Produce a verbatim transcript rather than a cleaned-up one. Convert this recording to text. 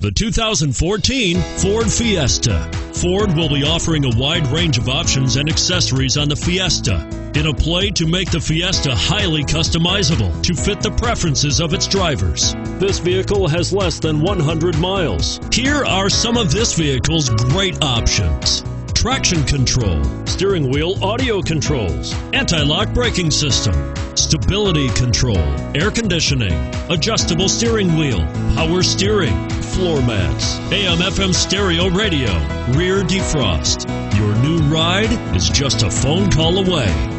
The two thousand fourteen Ford Fiesta. Ford will be offering a wide range of options and accessories on the Fiesta in a play to make the Fiesta highly customizable to fit the preferences of its drivers. This vehicle has less than one hundred miles. Here are some of this vehicle's great options: traction control, steering wheel audio controls, anti-lock braking system, stability control, air conditioning, adjustable steering wheel, power steering, floor mats, A M F M stereo radio, rear defrost. Your new ride is just a phone call away.